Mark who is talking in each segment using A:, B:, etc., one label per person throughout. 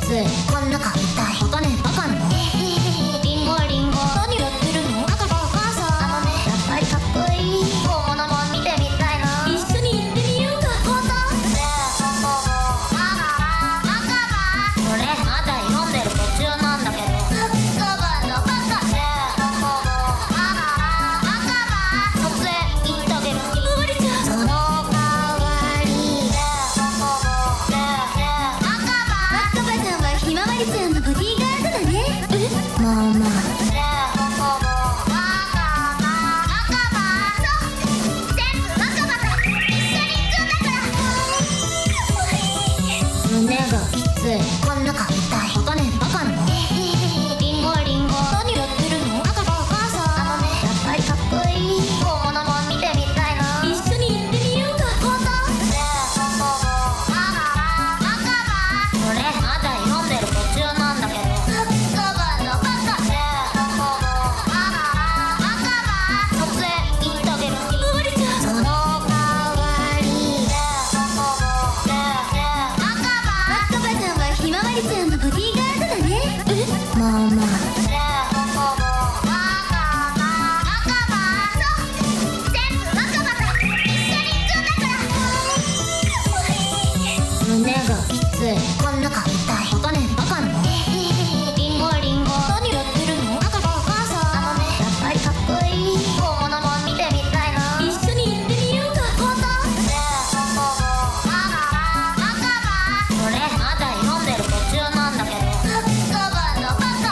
A: つこんなかったいお金バカなの。リンゴリンゴ何やってるの。赤がお母さんやっぱりかっこいい。本物も見てみたいな。一緒に行ってみようか。本当これまだ読んでる途中なんだけど。赤羽のバカ突然言ってあげる。ひまわりちゃんその代わり赤羽ちゃんはひまわりちゃんのボディーガードだね。まあまあ胸がきついこんなかったいお金バカなの。リンゴリンゴ何やってるの。赤がお母さんやっぱりかっこいい。本物も見てみたいな。一緒に行ってみようか。本当これまだ読んでる途中なんだけど。赤羽のバカ突然言ってあげる。ひまわりちゃんその代わり赤羽ちゃんはひまわりちゃんのボディーガードだね。まあまあ胸がきついこんなかったいお金バカなの。リンゴリンゴ何やってるの。赤がお母さんやっぱりかっこいい。本物も見てみたいな。一緒に行ってみようか。本当これまだ読んでる途中なんだけど。赤羽のバカ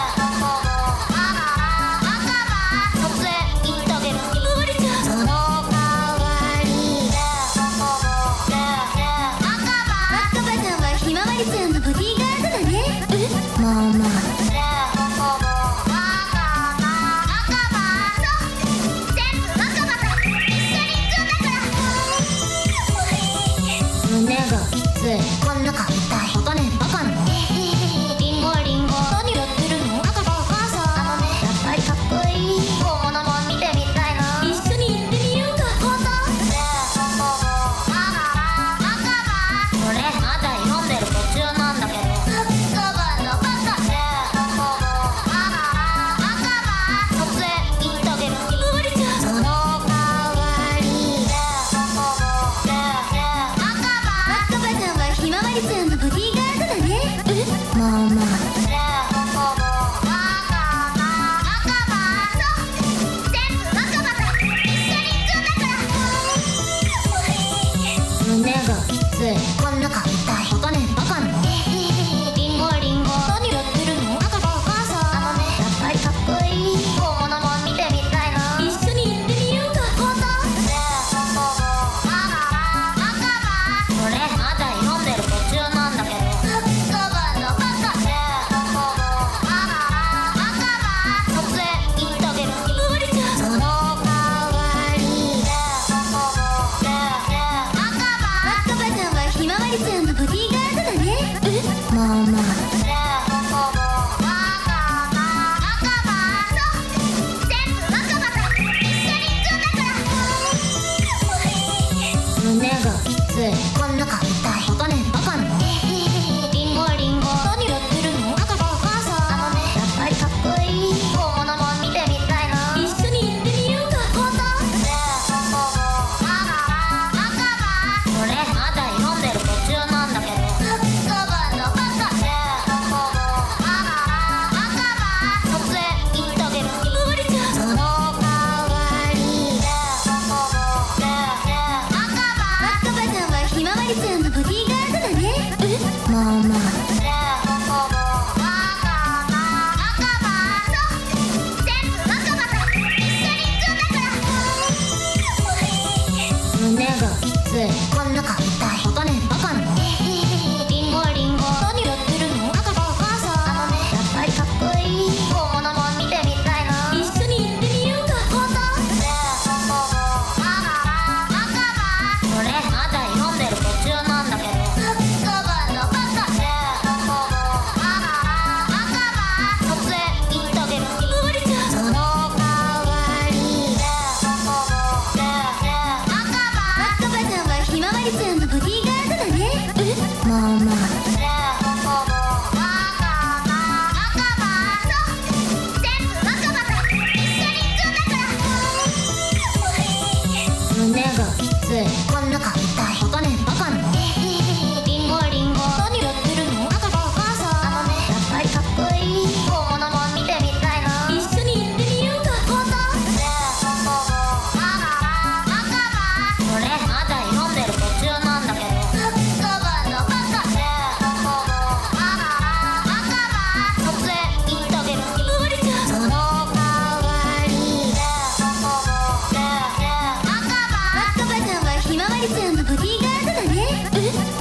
A: 突然言ってあげる。ひまわりちゃんその代わり赤羽ちゃんはひまわりちゃんのボディーガードだね。まあまあ胸がきついこんなかったいお金バカなの。リンゴリンゴ何やってるの。赤がお母さんやっぱりかっこいい。本物も見てみたいな。一緒に行ってみようか。本当これまだ読んでる途中なんだけど。赤羽のバカ突然言ってあげる。ひまわりちゃんその代わり赤羽ちゃんはひまわりちゃんのボディーガードだね。まあまあ胸がきついこんなかったいお金バカなの。リンゴリンゴ何やってるの。赤がお母さんやっぱりかっこいい。本物も見てみたいな。一緒に行ってみようか。本当これまだ読んでる途中なんだけど。赤羽のバカ突然言ってあげる。ひまわりちゃんその代わり赤羽ちゃんはひまわりちゃんのボディーガードだね。まあまあ胸がきついこんなかったいお金バカなの。リンゴリンゴ何やってるの。赤がお母さんやっぱりかっこいい。本物も見てみたいな。一緒に行ってみようか。本当これまだ読んでる途中なんだけど。赤羽のバカ突然言ってあげる。ひまわりちゃんその代わり赤羽ちゃんはひまわりちゃんのボディーガードだね。まあまあ胸がきついこんなかったいお金バカなの。リンゴリンゴ何やってるの。赤がお母さんやっぱりかっこいい。本物も見てみたいな。一緒に行ってみようか。本当これまだ読んでる途中なんだけど。赤羽のバカ突然言ってあげる。ひまわりちゃんその代わり赤羽ちゃんはひまわりちゃんのボディーガードだね。まあまあ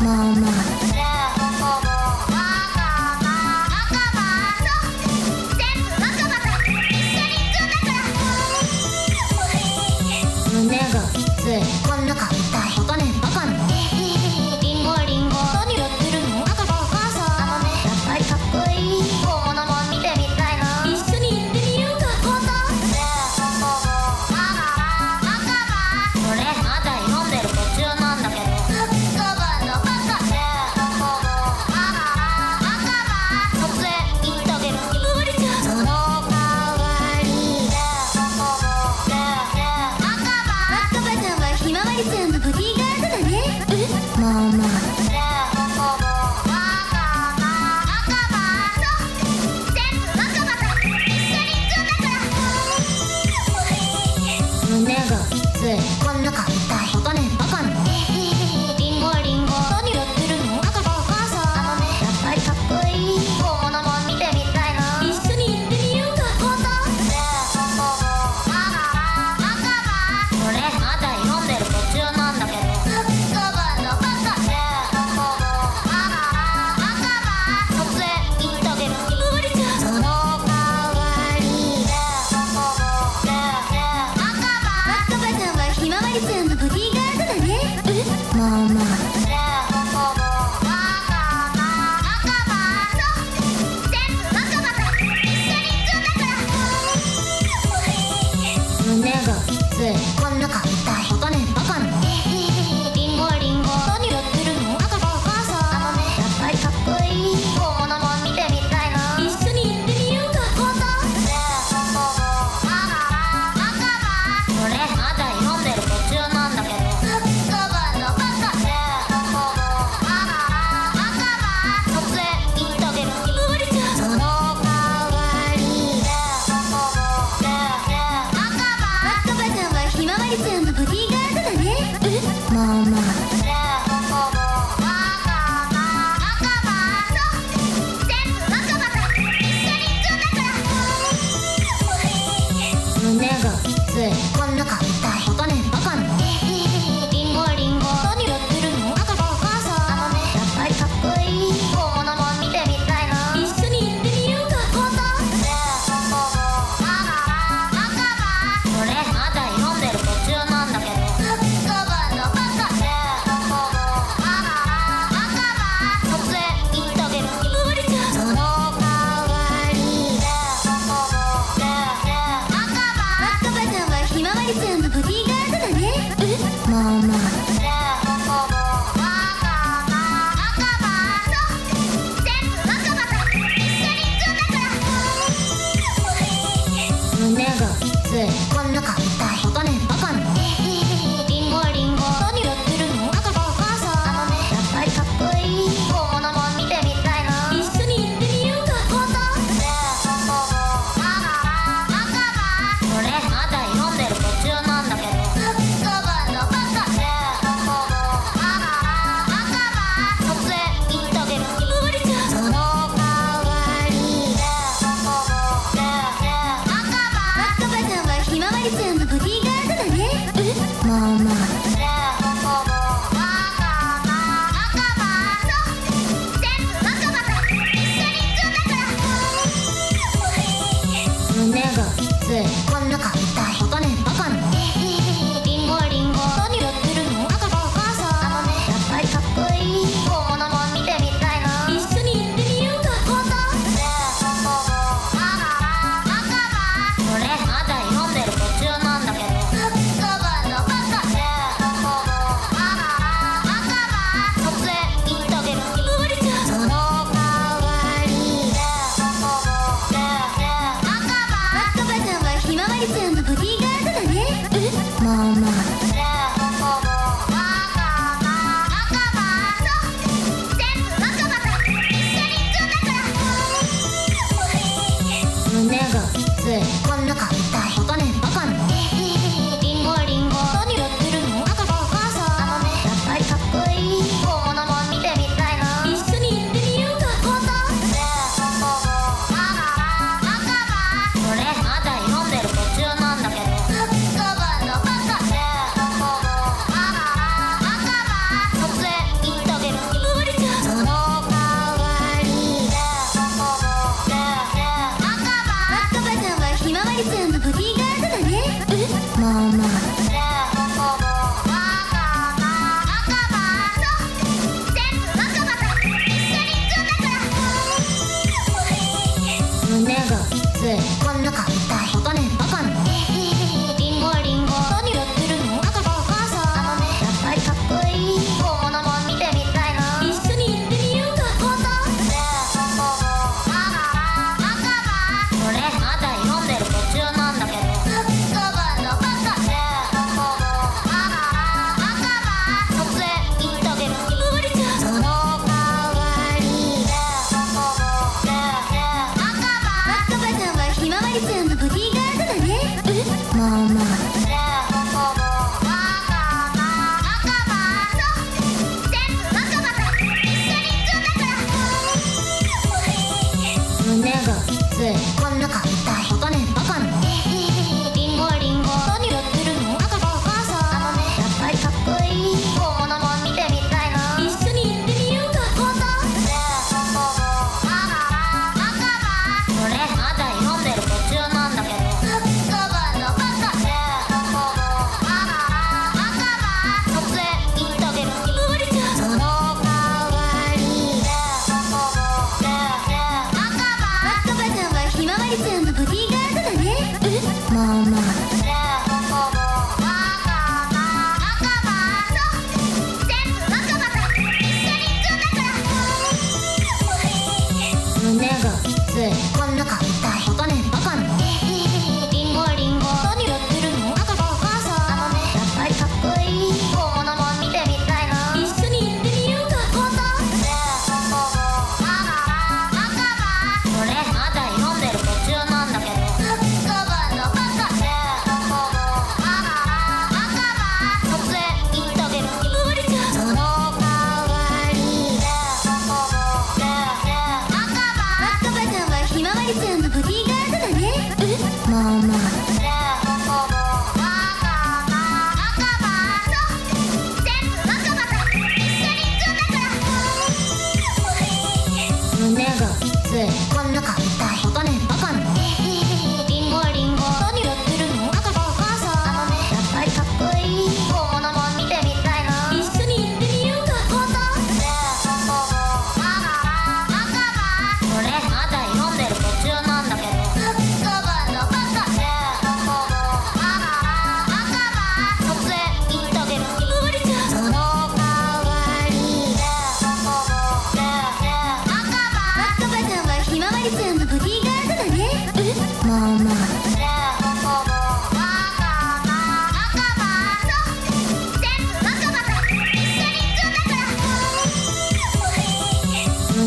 A: まあまあ胸がきついこんな顔痛いバカねバカなのリンゴリンゴ何やってるの赤がお母さんやっぱりかっこいい本物も見てみたいな一緒に行ってみようか本当それまだ読んでる途中なんだけどカバーのバカ撮影行ってあげるひまわりちゃんその代わり赤羽ちゃんはひまわりちゃんのボディーガードだねまあまあ胸がきついこんな顔痛いバカねバカなのリンゴリンゴ何やってるの赤がお母さんやっぱりかっこいい本物も見てみたいな一緒に行ってみようか本当それまだ読んでる途中なんだけどカバーのバカ撮影行ってあげるひまわりちゃんその代わり赤羽ちゃんはひまわりちゃんのボディーガードだねまあまあ胸がきついこんな顔痛いバカねバカなのリンゴリンゴ何やってるの赤がお母さんやっぱりかっこいい本物も見てみたいな一緒に行ってみようか本当それまだ読んでる途中なんだけどカバーのバカ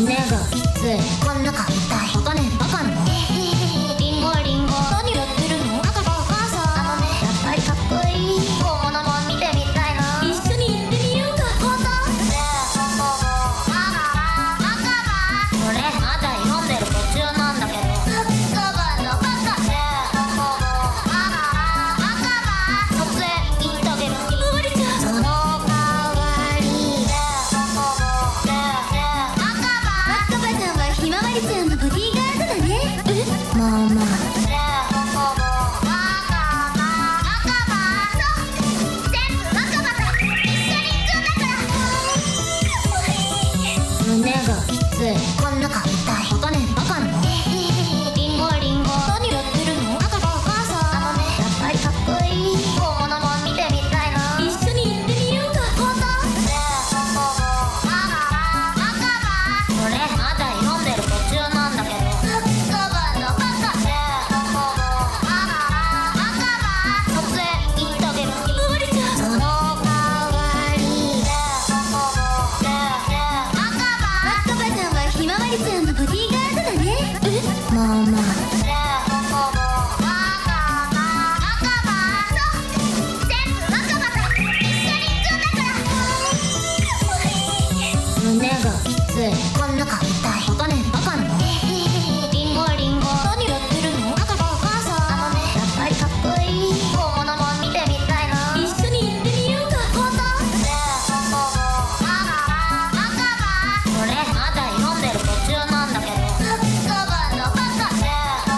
A: 胸がきついこんなか痛いバカねバカなのリンゴリンゴ何やってるの赤がお母さんやっぱりかっこいい本物も見てみたいな一緒に行ってみようか本当ねえ赤羽これまだ読んでる途中なんだけど赤羽のバカねえ赤羽突然言ってあげるひまわりちゃんその代わりねえ赤羽ちゃんはひまわりちゃんのボディーガードだねまあまあ胸がきついこんなか痛いバカねバカなのリンゴリンゴ何やってるの赤がお母さんやっぱりかっこいい本物も見てみたいな一緒に行ってみようか本当ねえこれまだ読んでる途中なんだけど赤羽のバカねえ突然言ってあげるひまわりちゃんその代わりね赤羽ちゃんはひまわりちゃんのボディーガードだねまあまあ胸がきついこんなか痛いバカねバカなのリンゴリンゴ何やってるの赤がお母さんやっぱりかっこいい本物も見てみたいな一緒に行ってみようか本当ねえこれまだ読んでる途中なんだけど赤羽のバカねえ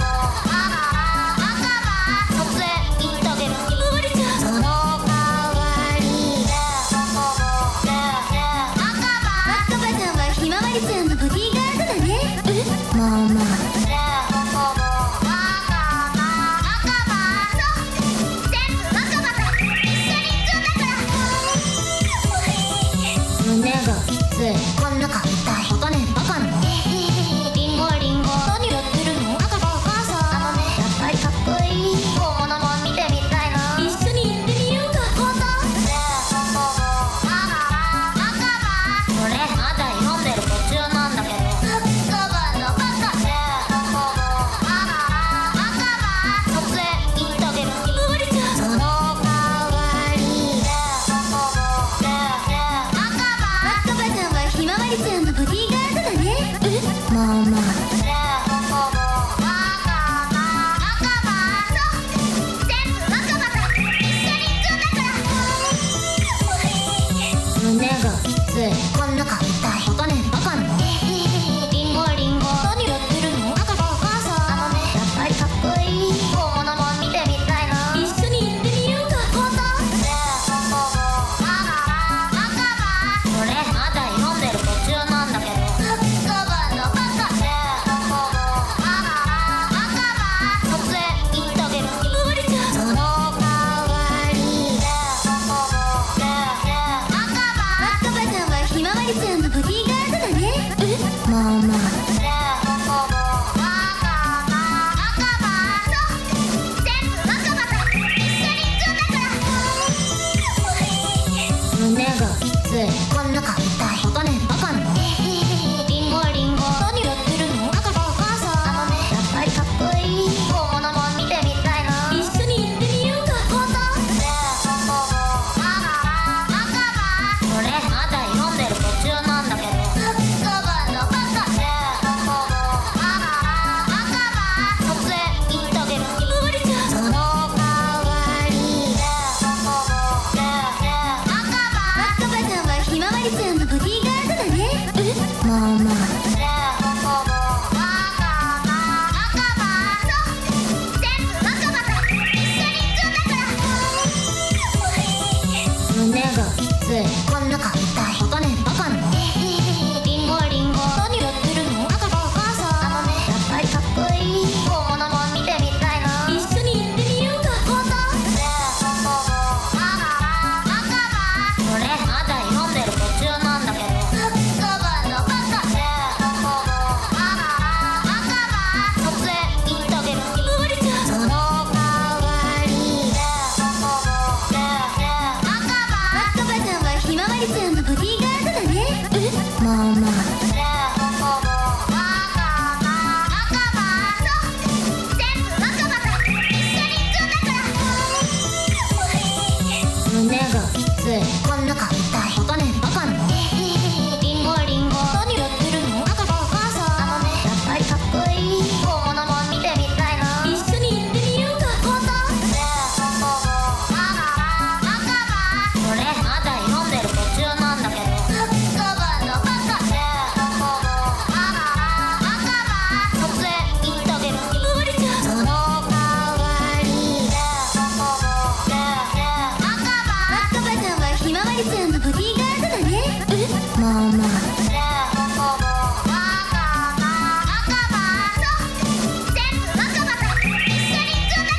A: 突然言ってあげるひまわりちゃんその代わりね赤羽ちゃんはひまわりちゃんのボディーガードだねまあまあ胸がきついこんなか痛いバカねバカなのリンゴリンゴ何やってるの赤がお母さんやっぱりかっこいい本物も見てみたいな一緒に行ってみようか本当ねえこれまだ読んでる途中なんだけど赤羽のバカねえ突然言ってあげるひまわりちゃんその代わりね赤羽ちゃんはひまわりちゃんのボディーガードだねまあまあ胸がきついこんなか痛いバカねバカなのリンゴリンゴ何やってるの赤がお母さんやっぱりかっこいい本物も見てみたいな一緒に行ってみようか本当ねえこれまだ読んでる途中なんだけど赤羽のバカねえ突然言ってあげるひまわりちゃんその代わりね赤羽ちゃんはひまわりちゃんのボディーガードだねまあまあ胸がきついこんなか痛いバカねバカなのリンゴリンゴ何やってるの赤がお母さんやっぱりかっこいい本物も見てみたいな一緒に行ってみようか本当ねえこれまだ読んでる途中なんだけど赤羽のバカねえ突然言ってあげるひまわりちゃんその代わりね赤羽ちゃんはひまわりちゃんのボディーガードだねまあまあ胸がきついこんなか痛いバカねバカなのリンゴリンゴ何やってるの赤がお母さんやっぱりかっこいい本物も見てみたいな一緒に行ってみようか本当ねえこれまだ読んでる途中なんだけど赤羽のバカねえ突然言ってあげるひまわりちゃんその代わりね赤羽ちゃんはひまわりちゃんのボディーガードだねまあまあまあまあねえ本当も若葉そう全部若葉と一緒に行くんだ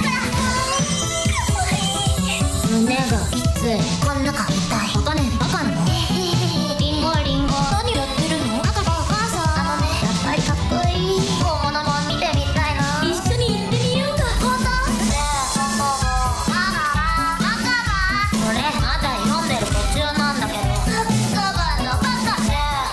A: から胸がきついこんなか痛いバカねバカなのリンゴリンゴ何やってるの赤がお母さんやっぱりかっこいい本物も見てみたいな一緒に行ってみようか本当ねえ本当も赤葉それまだ読んでる途中なんだけど赤葉のバカねえ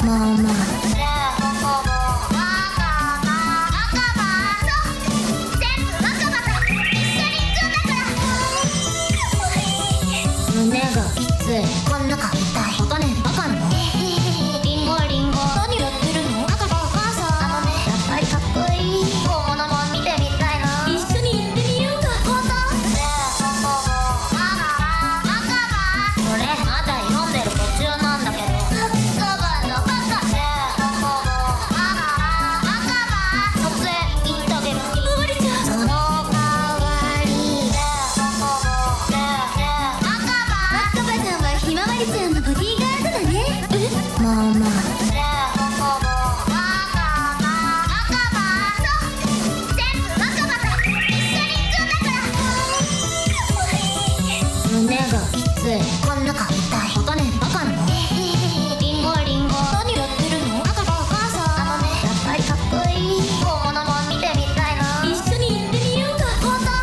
A: まあまあ胸がきついこんなか痛いバカねバカなのリンゴリンゴ何やってるの赤とお母さんやっぱりかっこいい本物も見てみたいな一緒に行ってみようか本当これまだ読んでる途中なんだけどカバーのバカ撮影行ってあげるひまわりちゃんその代わり赤羽ちゃんはひまわりちゃんのボディーガードだねまあまあ胸がきついこんなか痛いバカねバカなのリンゴリンゴ何やってるの赤とお母さんやっぱりかっこいい本物も見てみたいな一緒に行ってみようか本当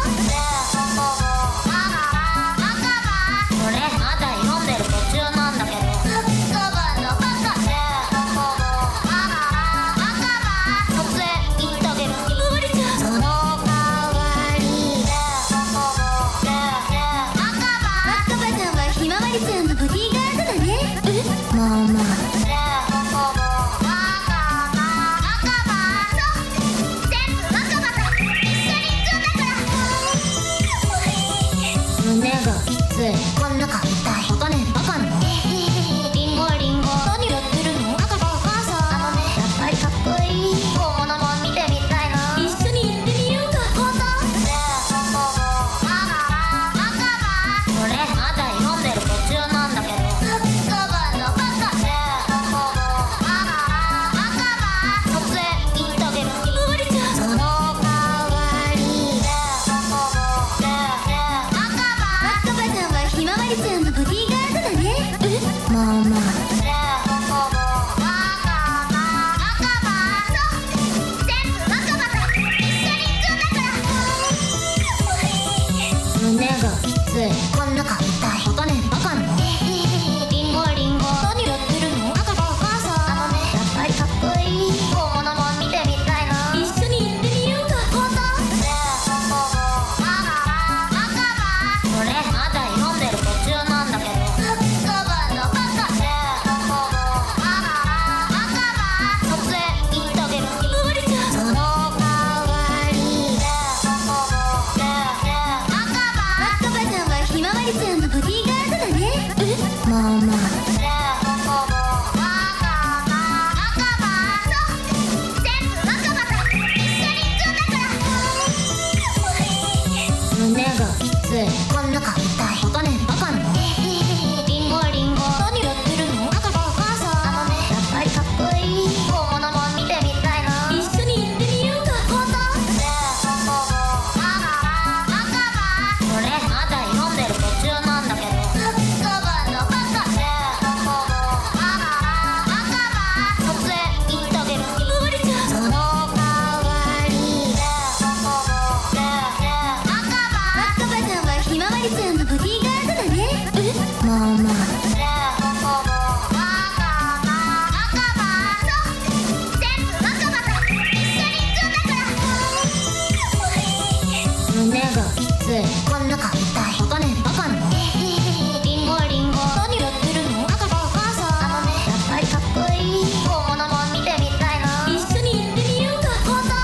A: これまだ読んでる途中なんだけどカバーのバカ撮影行ってあげるひまわりちゃんその代わり赤羽ちゃんはひまわりちゃんのボディーガードだねまあまあ胸がきついこんなか痛いバカねバカなのリンゴリンゴ何やってるの赤とお母さんやっぱりかっこいい本物も見てみたいな一緒に行ってみようか本当これまだ読んでる途中なんだけどカバーのバカ撮影行ってあげるひまわりちゃんその代わり赤羽ちゃんはひまわりちゃんのボディーガードだねまあまあ胸がきついこんなか痛いバカねバカなのリンゴリンゴ何やってるの赤とお母さんやっぱりかっこいい本物も見てみたいな一緒に行ってみようか本当これまだ読んでる途中なんだけどカバーのバカ撮影行ってあげるひまわりちゃんその代わり赤羽ちゃんはひまわりちゃんのボディーガードだねまあまあ胸がきついこんなか痛いバカねバカなのリンゴリンゴ何やってるの赤とお母さんやっぱりかっこいい本物も見てみたいな一緒に行ってみようか本当これまだ読んでる途中なんだけどカバーのバカ撮影行ってあげるひまわりちゃんその代わり赤羽ちゃんはひまわりちゃんのボディーガードだねまあまあ胸がきついこんなか痛いバカねバカなのリンゴリンゴ何やってるの赤とお母さんやっぱりかっこいい本物も見てみたいな一緒に行ってみようか本当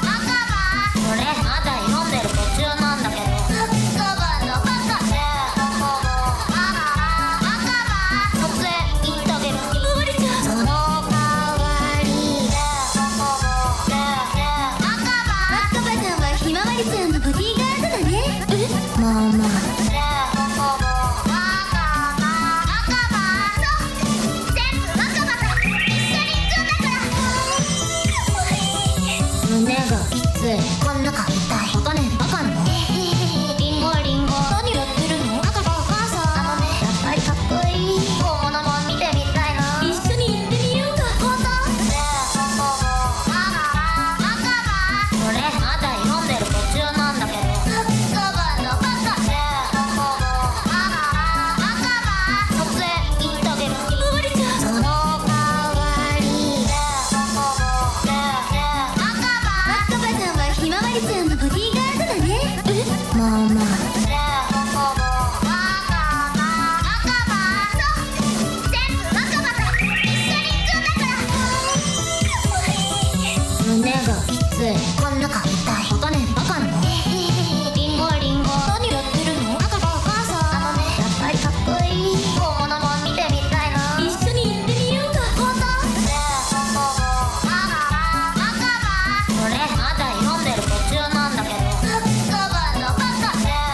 A: これまだ読んでる途中なんだけどカバーのバカまねえ若葉そう全部若葉と一緒に行くんだから胸がきついこんなか痛いバカねバカなのリンゴリンゴ何やってるの赤葉お母さんやっぱりかっこいい本物も見てみたいな一緒に行ってみようか本当ねえ若葉それまだ読んでる途中なんだけど赤葉のバカねえ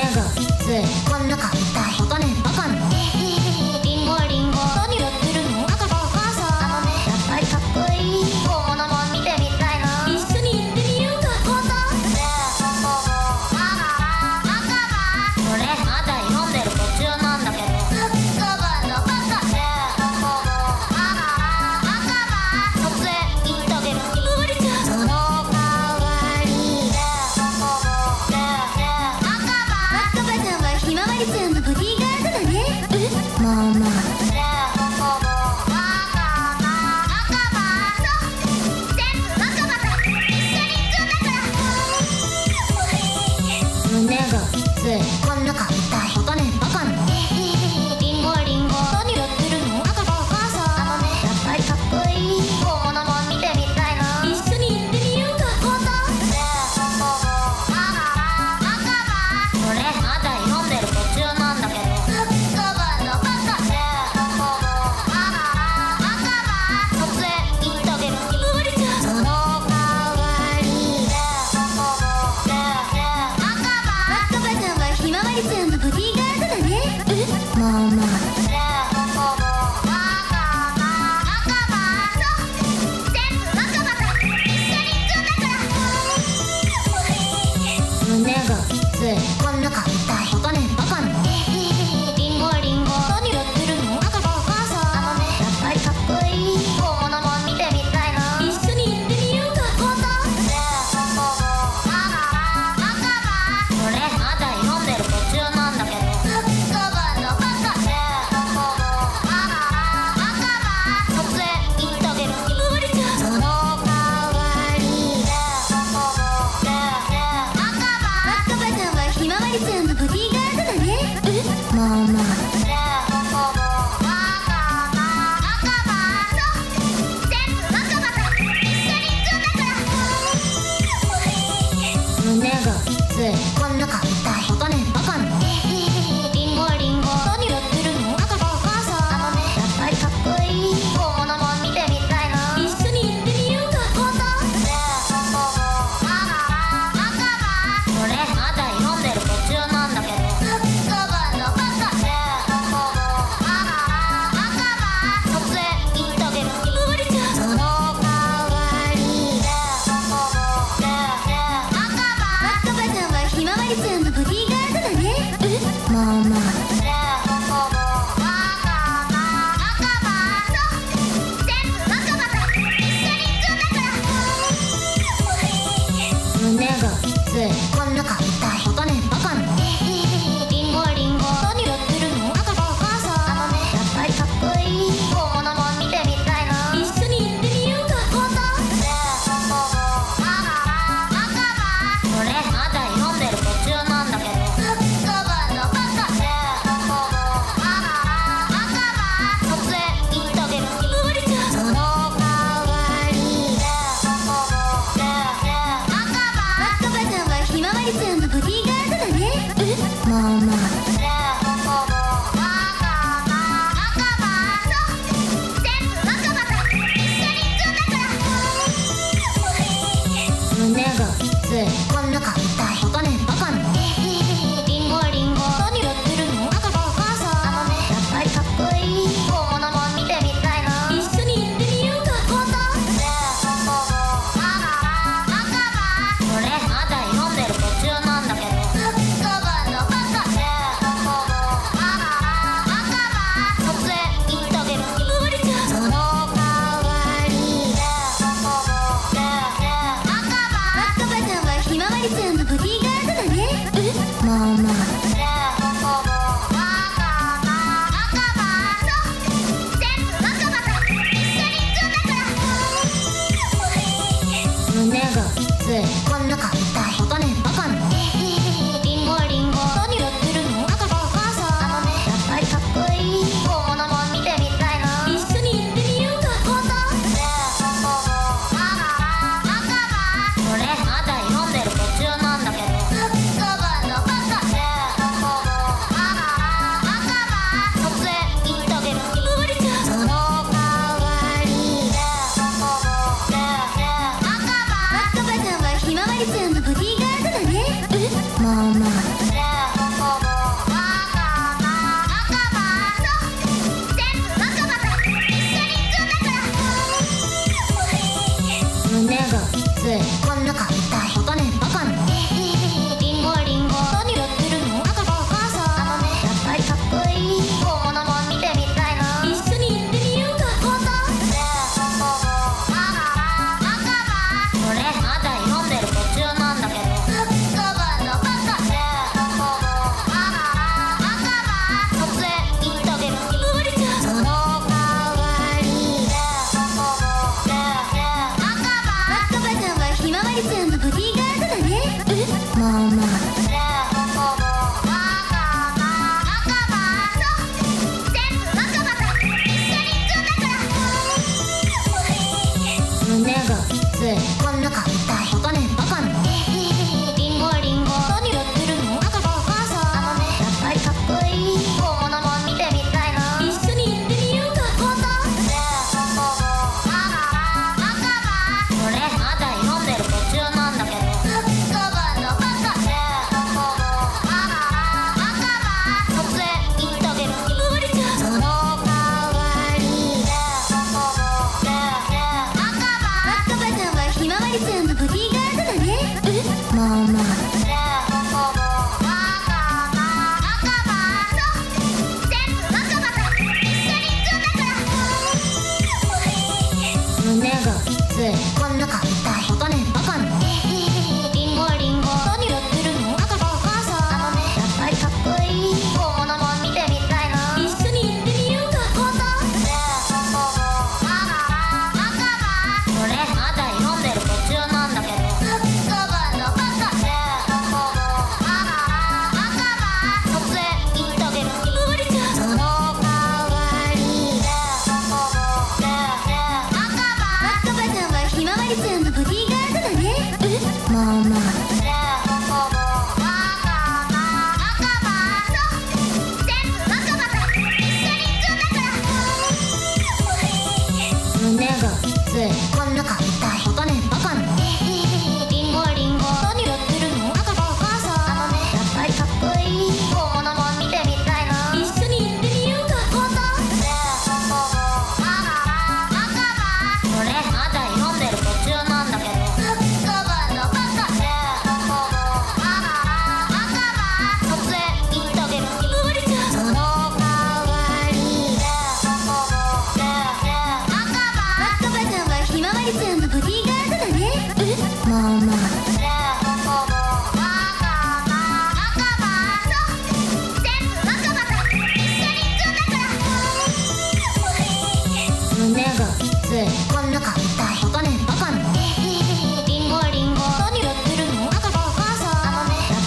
A: がきついこんな顔痛いバカねバカなのリンゴリンゴ何やってるの赤がお母さんやっぱりかっこいい本物も見てみたいな一緒に行ってみようか本当これまだ読んでる途中なんだけどカバーのバカ突然言ってあげるひまわりちゃんその代わり赤羽ちゃんはひまわりちゃんのボディーガードだねまあまあ胸がきついこんな顔痛いバカねバカなのリンゴリンゴ何やってるの赤がお母さんやっぱりかっこいい本物も見てみたいな一緒に行ってみようか本当これまだ読んでる途中なんだけどカバーのバカ突然言ってあげるひまわりちゃんその代わり赤羽ちゃんはひまわりちゃんのボディーガードだねまあまあ胸がきついこんな顔痛いバカねバカなのリンゴリンゴ何やってるの赤がお母さんやっぱりかっこいい本物も見てみたいな一緒に行ってみようか本当これまだ読んでる途中なんだけどカバーのバカ突然言ってあげるひまわりちゃんその代わり赤羽ちゃんはひまわりちゃんのボディーガードだねまあまあ胸がきついこんな顔痛いバカねバカなのリンゴリンゴ何やってるの赤がお母さんやっぱりかっこいい本物も見てみたいな一緒に行ってみようか本当これまだ読んでる途中なんだけどカバーのバカ突然言ってあげるひまわりちゃんその代わり赤羽ちゃんはひまわりちゃんのボディーガードだねまあまあ胸がきついこんな顔痛いバカねバカなのリンゴリンゴ何やってるの赤がお母さんやっぱりかっこいい本物も見てみたいな一緒に行ってみようか本当これまだ読んでる途中なんだけどカバーのバカ突然言ってあげるひまわりちゃんその代わり赤羽ちゃんはひまわりちゃんのボディーガードだねまあまあ胸がきついこんな顔痛いバカねバカなのリンゴリンゴ何やってるの赤がお母さんやっぱりかっこいい本物も見てみたいな一緒に行ってみようか本当これまだ読んでる途中なんだけどカバーのバカ突然言ってあげるひまわりちゃんその代わり赤羽ちゃんはひまわりちゃんのボディーガードだねまあまあ胸がきついこんな顔痛いバカねバカなのリンゴリンゴ何やってるの赤がお母さんやっぱりかっこいい本物も見てみたいな一緒に行ってみようか本当これまだ読んでる途中なんだけどカバーのバカ突然言ってあげるひまわりちゃんその代わり赤羽ちゃんはひまわりちゃんのボディーガードだねまあまあ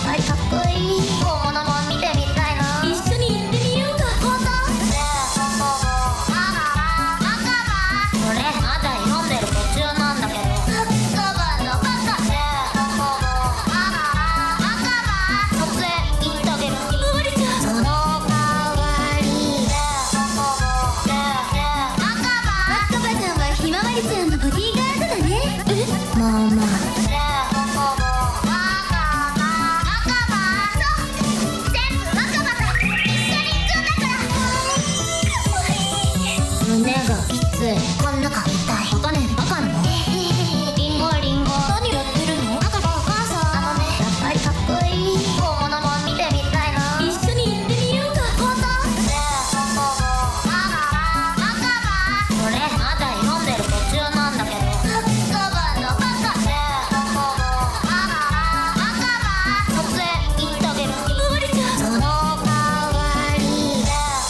A: ぱりかっこいい。本物も見てみたいな。一緒に行ってみようか。本当？これまだ読んでる途中なんだけど。カバーのバカ。突然言ってあげる。ひまわりちゃん。その代わり赤羽ちゃんはひまわりちゃんのボディーガードだね。え？まあまあ。胸がきつい。こんな書きたい。バカねバカの。リンゴリンゴ。何やってるの？赤がお母さん。やっぱりかっこいい。本物も見てみたいな。一緒に行ってみようか。本当？これまだ読んでる途中なんだけど。カバーのバカ。突然言ってあげる。ひまわりちゃん。その代わり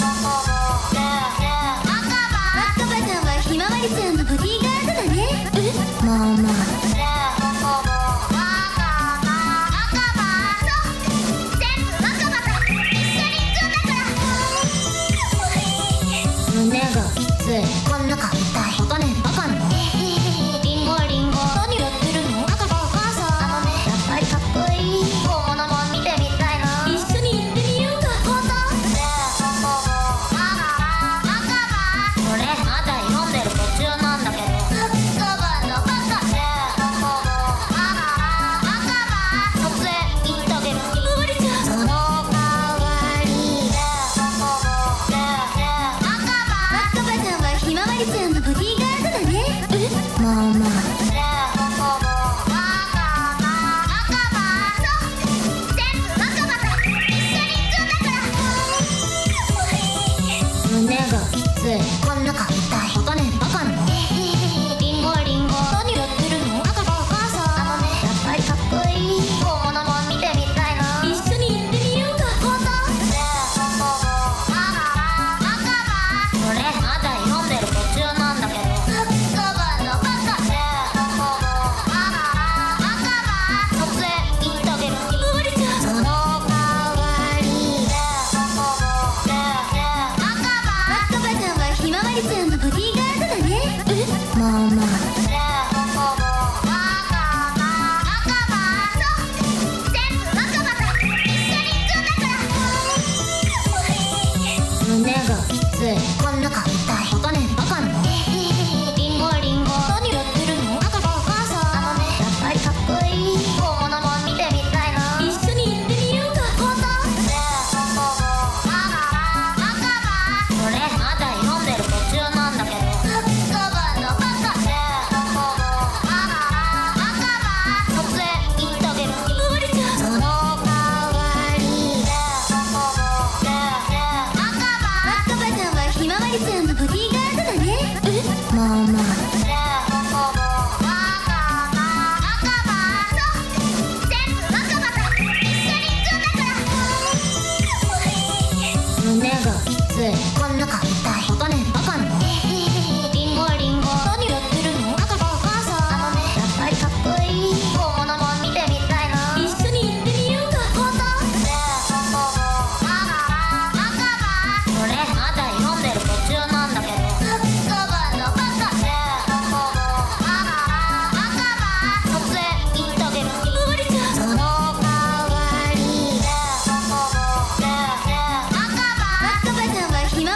A: 赤羽ちゃんはひまわりちゃんのボディーガードだね。え？まあまあ。胸がきつい。こんな書きたい。バカねバカの。リンゴリンゴ。何やってるの？赤がお母さん。やっぱりかっこいい。本物も見てみたいな。一緒に行ってみようか。本当？これまだ読んでる途中なんだけど。カバーのバカ。突然言ってあげる。ひまわりちゃん。その代わり赤羽ちゃんはひまわりちゃんのボディーガードだね。え？まあまあ。胸がきつい。こんな書きたい。バカねバカの。リンゴリンゴ。何やってるの？赤がお母さん。やっぱりかっこいい。本物も見てみたいな。一緒に行ってみようか。本当？これまだ読んでる途中なんだけど。カバーのバカ。突然言ってあげる。ひまわりちゃん。その代わり赤羽ちゃんはひまわりちゃんのボディーガードだね。え？まあまあ。胸がきつい。こんな書きたい。バカねバカの。リンゴリンゴ。何やってるの？赤がお母さん。やっぱりかっこいい。本物も見てみたいな。一緒に行ってみようか。本当？これまだ読んでる途中なんだけど。カバーのバカ。突然言ってあげる。ひまわりちゃん。その代わり赤羽ちゃんはひまわりちゃんのボディーガードだね。え？まあまあ。胸がきつい。こんな書きたい。バカねバカの。リンゴリンゴ。何やってるの？赤がお母さん。やっぱりかっこいい。本物も見てみたいな。一緒に行ってみようか。本当？これまだ読んでる途中なんだけど。カバーのバカ。突然言ってあげる。ひまわりちゃん。その代わり赤羽ちゃんはひま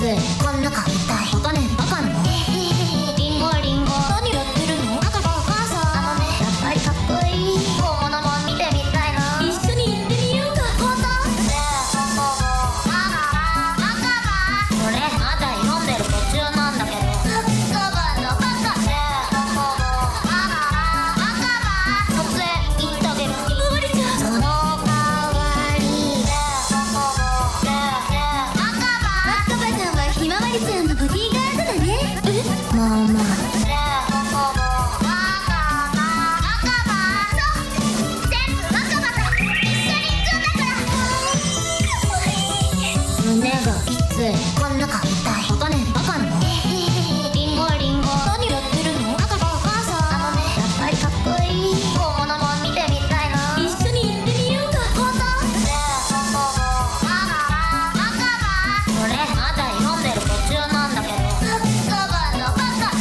A: ついこんなか痛いバカねバカなのリンゴリンゴ何やってるの赤がお母さんやっぱりかっこいい本物も見てみたいな一緒に行ってみようか本当これまだ読んでる途中なんだけどカバのバカ突然言ってあげるひまわりちゃんその代わり赤羽ちゃんはひまわりちゃんのボディーガードだねまあまあ胸がきついこんなか痛いバカねバカなのリンゴリンゴ何やってるの赤がお母さんやっぱりかっこいい本物も見てみたいな一緒に行ってみようか本当これまだ読んでる途中なんだけどカバのバカ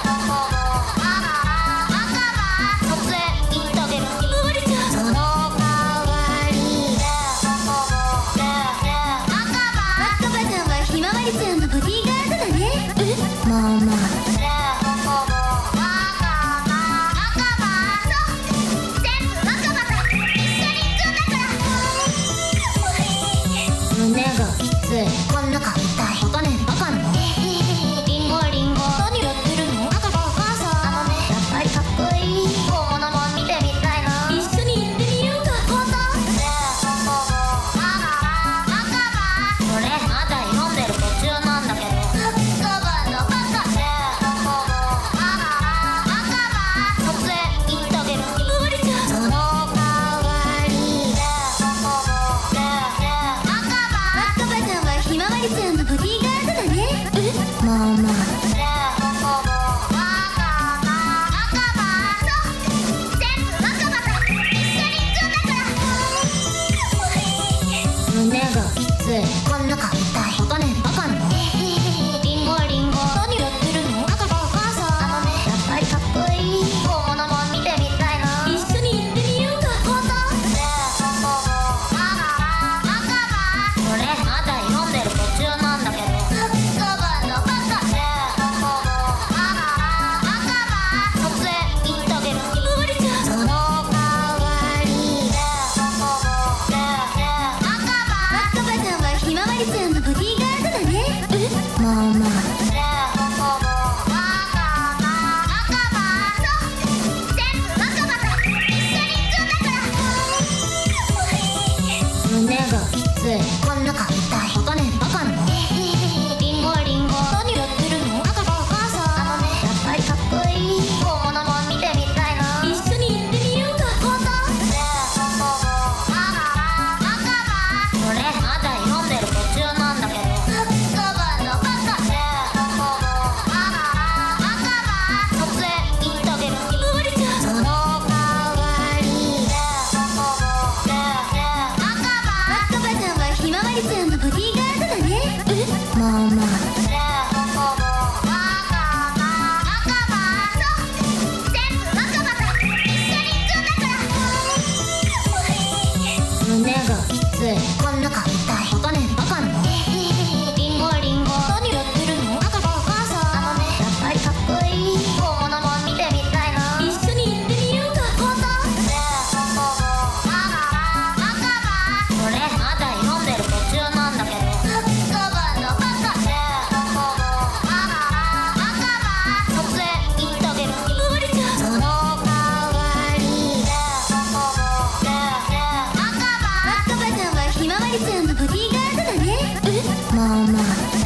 A: 突然言ってあげるひまわりちゃんその代わり赤羽ちゃんはひまわりちゃんのボディーガードだねまあまあ胸がきついこんなか痛いバカねバカなのリンゴリンゴ何やってるの赤がお母さんやっぱりかっこいい本物も見てみたいな一緒に行ってみようか本当これまだ読んでる途中なんだけどカバのバカ突然言ってあげるひまわりちゃんその代わり赤羽ちゃんはひまわりちゃんのボディーガードだねまあまあ胸がきついこんなか痛いバカねバカなのリンゴリンゴ何やってるの赤がお母さんやっぱりかっこいい本物も見てみたいな一緒に行ってみようか本当これまだ読んでる途中なんだけどカバのバカ突然言ってあげるひまわりちゃんその代わり赤羽ちゃんはひまわりちゃんのボディーガードだねまあまあ胸がきついこんなか痛いバカねバカなのリンゴリンゴ何やってるの赤がお母さんやっぱりかっこいい本物も見てみたいな一緒に行ってみようか本当これまだ読んでる途中なんだけどカバのバカ突然言ってあげるひまわりちゃんその代わり赤羽ちゃんはひまわりちゃんのボディーガードだねまあまあ胸がきついこんなか痛いバカねバカなのリンゴリンゴ何やってるの赤がお母さんやっぱりかっこいい本物も見てみたいな一緒に行ってみようか本当これまだ読んでる途中なんだけどカバのバカ突然言ってあげるひまわりちゃんその代わり赤羽ちゃんはひまわりちゃんのボディーガードだねまあまあ